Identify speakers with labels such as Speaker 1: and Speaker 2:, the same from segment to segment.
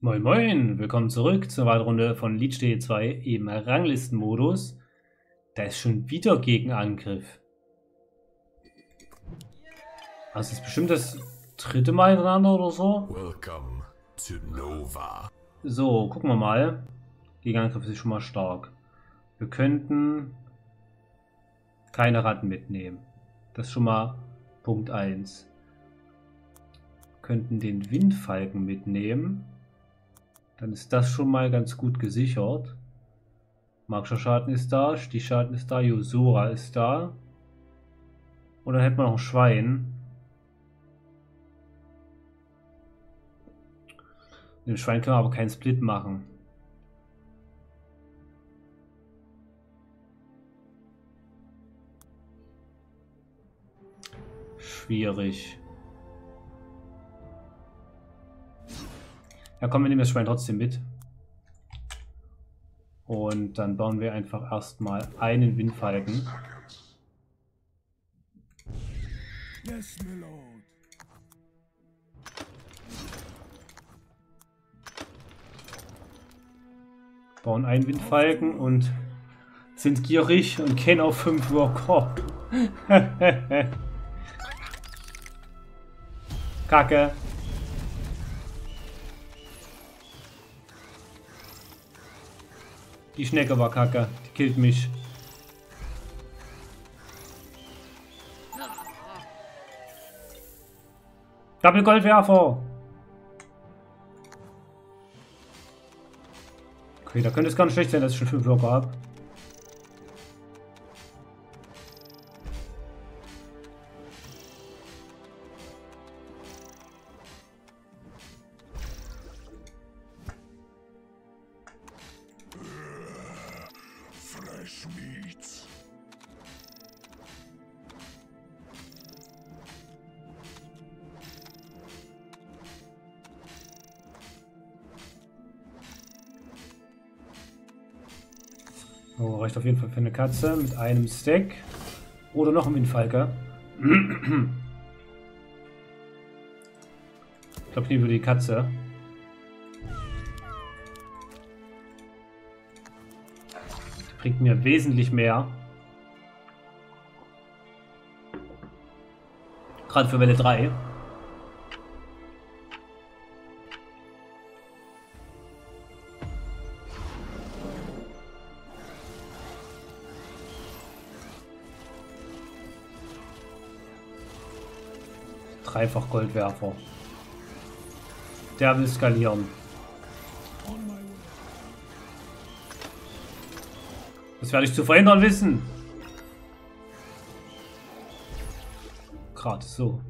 Speaker 1: Moin Moin, willkommen zurück zur weiteren Runde von Liege 2 im Ranglistenmodus. Da ist schon wieder Gegenangriff. Das ist bestimmt das dritte Mal hintereinander oder so.
Speaker 2: Welcome to Nova.
Speaker 1: So, gucken wir mal. Gegenangriff ist schon mal stark. Wir könnten keine Ratten mitnehmen. Das ist schon mal Punkt 1. Wir könnten den Windfalken mitnehmen. Dann ist das schon mal ganz gut gesichert. Magischer Schaden ist da, Stichschaden ist da, Yusura ist da. Und dann hätten wir noch ein Schwein. Mit dem Schwein können wir aber keinen Split machen. Schwierig. Ja komm, wir nehmen das Schwein trotzdem mit. Und dann bauen wir einfach erstmal einen Windfalken.
Speaker 2: Yes, my lord.
Speaker 1: Bauen einen Windfalken und sind gierig und kennen auf 5 Worker. Kacke. Die Schnecke war kacke. Die killt mich. Doppelgoldwerfer. Okay, da könnte es gar nicht schlecht sein, dass ich schon 5 Worker habe.
Speaker 2: Fresh meats.
Speaker 1: Oh, reicht auf jeden Fall für eine Katze mit einem Stack. Oder noch ein Windfalke. Ich glaube, ich nehme die Katze. Die bringt mir wesentlich mehr. Gerade für Welle 3. Dreifach Goldwerfer. Der will skalieren. Das werde ich zu verhindern wissen. Gerade so.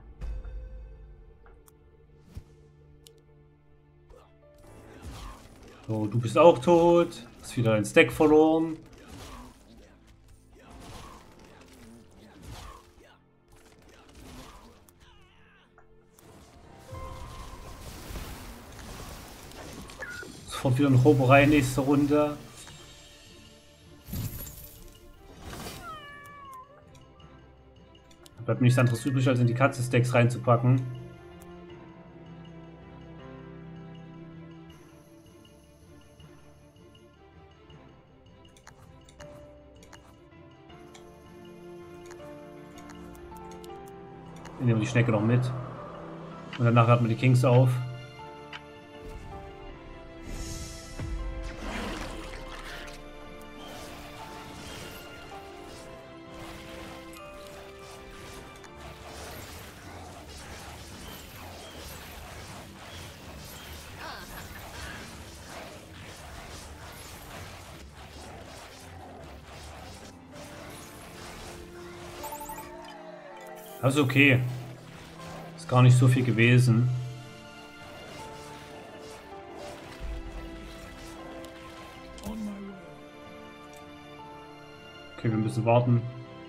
Speaker 1: So, du bist auch tot. Hast wieder ein Stack verloren. Sofort wieder eine Roberei nächste Runde. Bleibt mir nichts anderes übrig, als in die Katze-Stacks reinzupacken. Wir nehmen die Schnecke noch mit. Und danach laden wir die Kings auf. Also okay. Ist gar nicht so viel gewesen. Okay, wir müssen warten.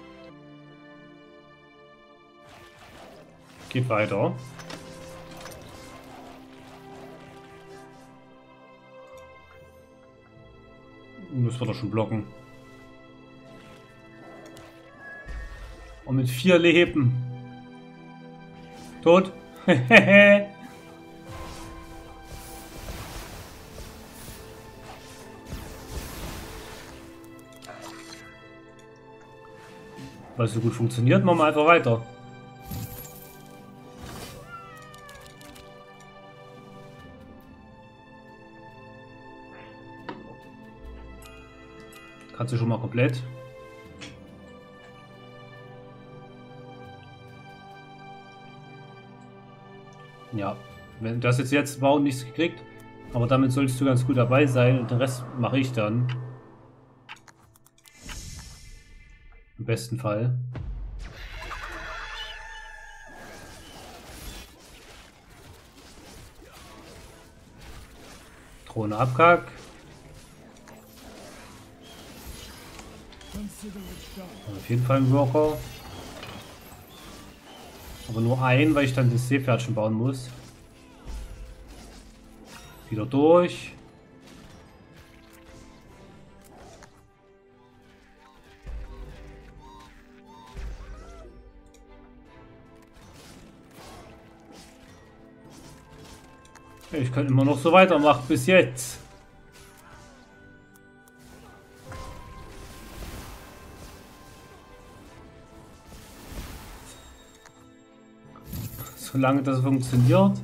Speaker 1: Geht weiter. Das wird er schon blocken. Und mit 4 Leben. Tot. Weil es so gut funktioniert, machen wir einfach weiter. Kannst du schon mal komplett. Ja, wenn du hast jetzt bauen nichts gekriegt, aber damit solltest du ganz gut dabei sein und den Rest mache ich dann. Im besten Fall. Drohne Abkack. Auf jeden Fall ein Worker. Aber nur ein, weil ich dann das Seepferdchen bauen muss. Wieder durch. Ich kann immer noch so weitermachen bis jetzt. Solange das funktioniert,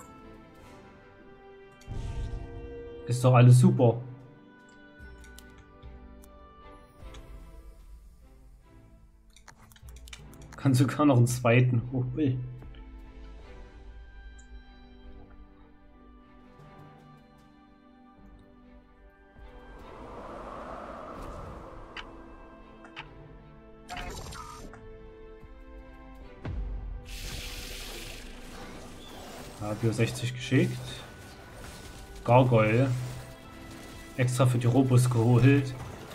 Speaker 1: ist doch alles super. Kann sogar noch einen zweiten holen. Bio 60 geschickt. Gargoyle. Extra für die Robus geholt.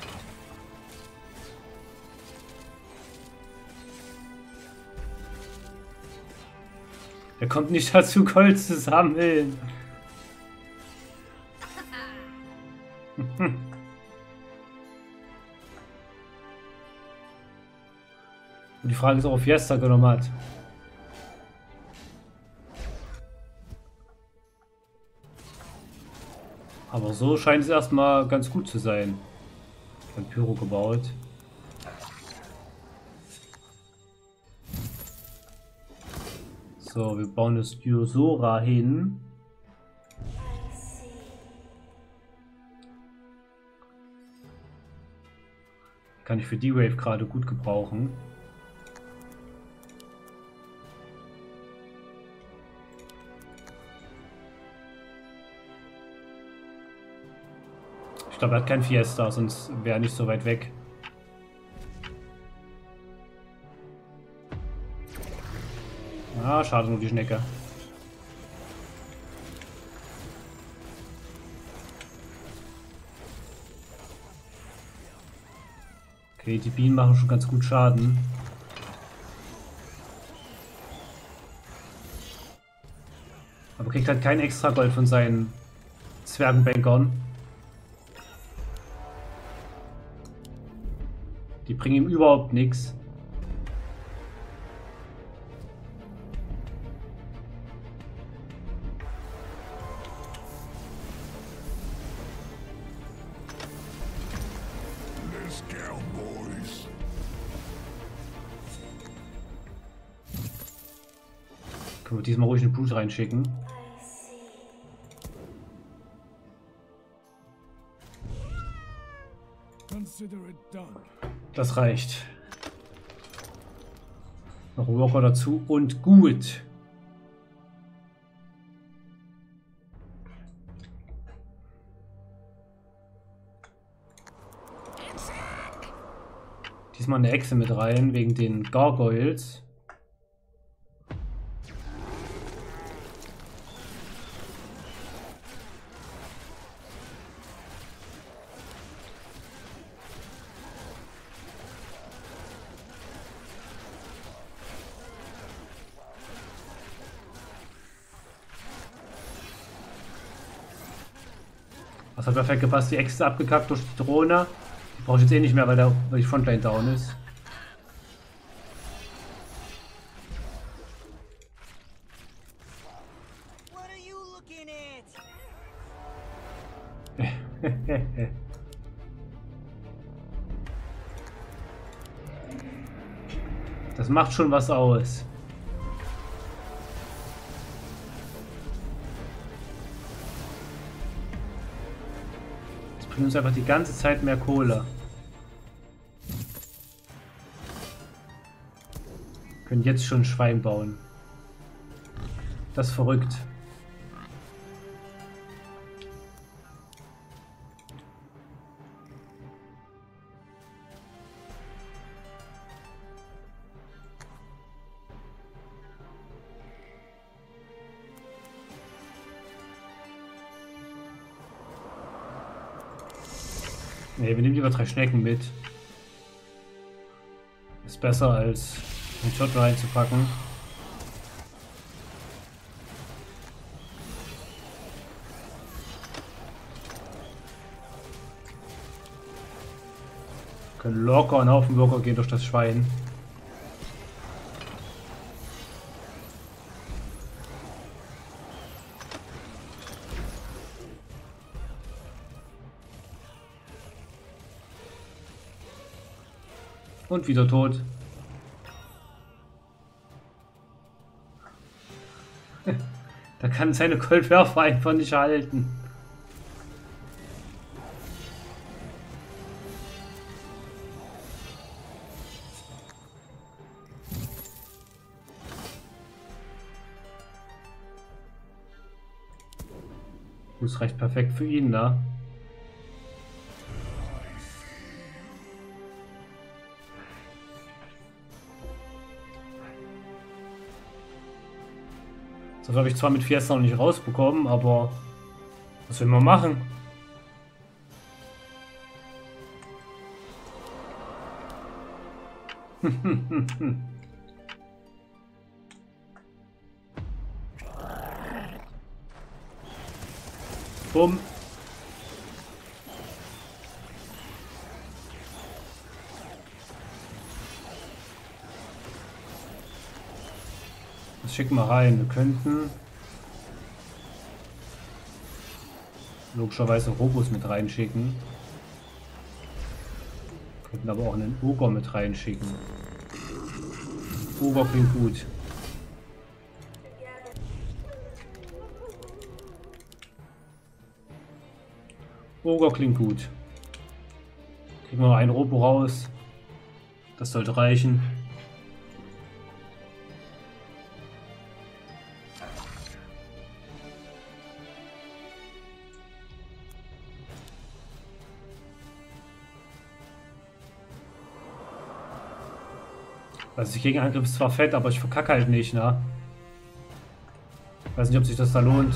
Speaker 1: Er kommt nicht dazu, Gold zu sammeln. Und die Frage ist, ob er Fiesta genommen hat. Aber so scheint es erstmal ganz gut zu sein. Ich habe Pyro gebaut. So, wir bauen das Gyosora hin. Kann ich für die Wave gerade gut gebrauchen. Ich glaube, er hat kein Fiesta, sonst wäre er nicht so weit weg. Ah, schade nur die Schnecke. Okay, die Bienen machen schon ganz gut Schaden. Aber kriegt halt kein extra Gold von seinen Zwergenbänkern. Die bringen ihm überhaupt nichts. Können wir diesmal ruhig einen Blut reinschicken. Das reicht. Noch ein Walker dazu und gut. Diesmal eine Echse mit rein, wegen den Gargoyles. Das hat perfekt gepasst, die Echse abgekackt durch die Drohne. Die brauche ich jetzt eh nicht mehr, weil die Frontline down ist. Das macht schon was aus. Das bringt uns einfach die ganze Zeit mehr Kohle. Wir können jetzt schon ein Schwein bauen. Das ist verrückt. Ne, wir nehmen lieber 3 Schnecken mit. Ist besser als einen Shot reinzupacken. Können locker einen Haufen Worker gehen durch das Schwein. Und wieder tot. Da kann seine Goldwerfer einfach nicht halten. Das reicht perfekt für ihn, ne? Das habe ich zwar mit Fiesta noch nicht rausbekommen, aber was will man machen? Bumm. Das schicken wir rein. Wir könnten logischerweise Robos mit reinschicken. Könnten aber auch einen Ogre mit reinschicken. Ogre klingt gut. Ogre klingt gut. Kriegen wir noch einen Robo raus. Das sollte reichen. Also die Gegenangriff ist zwar fett, aber ich verkacke halt nicht, ne? Weiß nicht, ob sich das da lohnt.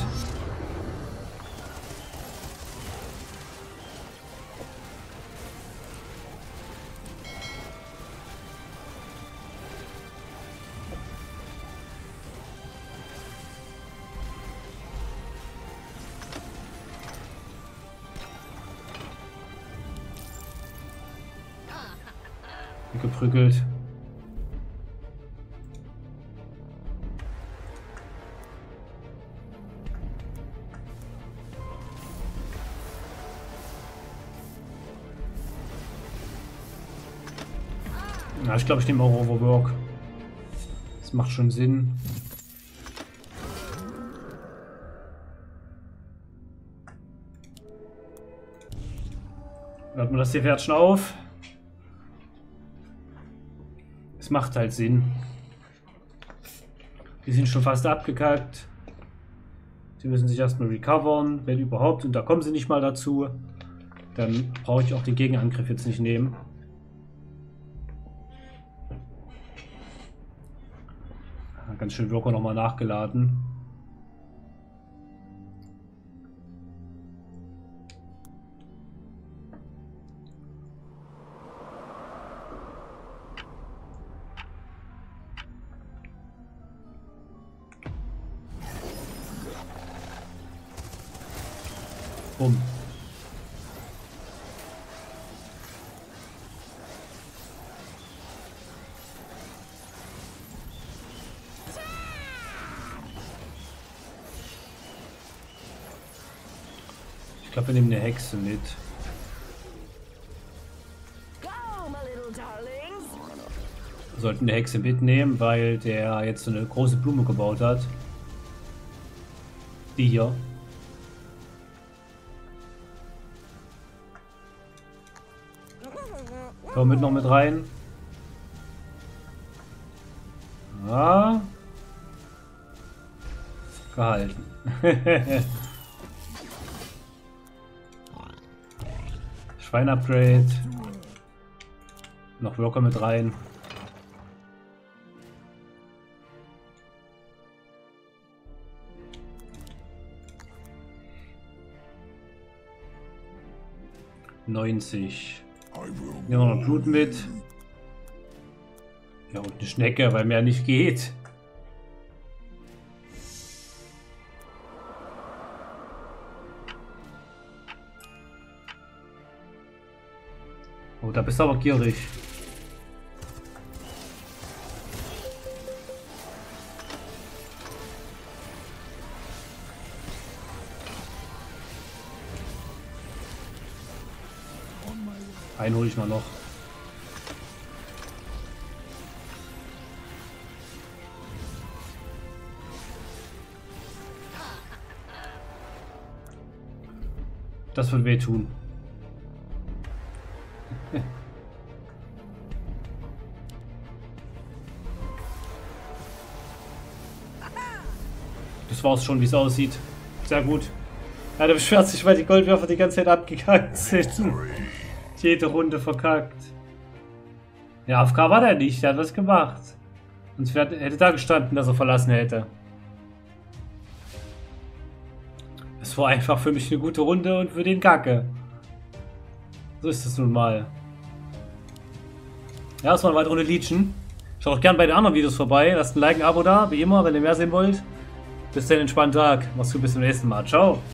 Speaker 1: Geprügelt. Ja, ich glaube, ich nehme auch Overwork. Das macht schon Sinn. Hört man das hier Pferdchen auf? Es macht halt Sinn. Die sind schon fast abgekackt. Sie müssen sich erstmal recovern, wenn überhaupt. Und da kommen sie nicht mal dazu. Dann brauche ich auch den Gegenangriff jetzt nicht nehmen. Ganz schön Worker nochmal nachgeladen. Bumm. Ich glaube, wir nehmen eine Hexe mit. Wir sollten die Hexe mitnehmen, weil der jetzt so eine große Blume gebaut hat. Die hier. Komm mit noch mit rein. Ja. Gehalten. Schwein-Upgrade. Noch Worker mit rein. $90. Nehmen wir noch Blut mit. Ja, und eine Schnecke, weil mehr nicht geht. Oh, da bist du aber gierig. Einen hole ich mal noch. Das wird wehtun. Das war's schon, wie es aussieht. Sehr gut. Ja, der beschwert sich, weil die Goldwerfer die ganze Zeit abgegangen sind. Jede Runde verkackt. Ja, AFK war der nicht, der hat was gemacht. Sonst hätte da gestanden, dass er verlassen hätte. Es war einfach für mich eine gute Runde und für den Kacke. So ist es nun mal. Ja, das war eine weitere Runde Legion. Schaut auch gerne bei den anderen Videos vorbei. Lasst ein Like, ein Abo da, wie immer, wenn ihr mehr sehen wollt. Bis dann, entspannten Tag. Mach's gut, bis zum nächsten Mal. Ciao.